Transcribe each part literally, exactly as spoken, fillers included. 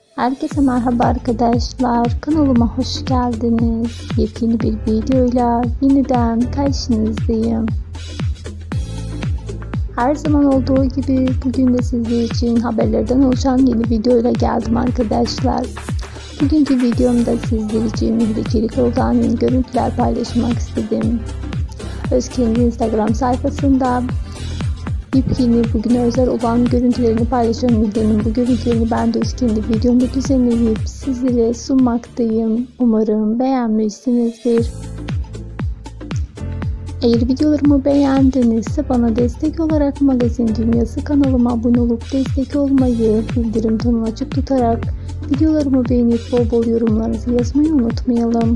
Herkese merhaba arkadaşlar, kanalıma hoş geldiniz. Yepyeni bir videoyla yeniden karşınızdayım. Her zaman olduğu gibi bugün de sizler için haberlerden oluşan yeni videoyla geldim arkadaşlar. Bugünkü videomda sizler için müjdecilik olan yeni görüntüler paylaşmak istedim. Özge'nin Instagram sayfasında yepyeni bugüne özel olan görüntülerini paylaşan Müjde'nin bu görüntülerini ben de Özge'nin videomda düzenleyip sizlere sunmaktayım. Umarım beğenmişsinizdir. Eğer videolarımı beğendinizse bana destek olarak Magazin Dünyası kanalıma abone olup destek olmayı, bildirim tonunu açık tutarak videolarımı beğenip bol bol yorumlarınızı yazmayı unutmayalım.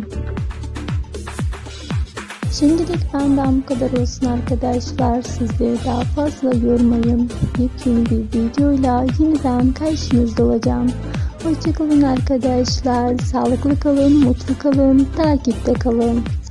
Şimdilik benden bu kadar olsun arkadaşlar. Sizleri daha fazla yormayın. Yepyeni bir videoyla yeniden karşınızda olacağım. Hoşçakalın arkadaşlar. Sağlıklı kalın, mutlu kalın, takipte kalın.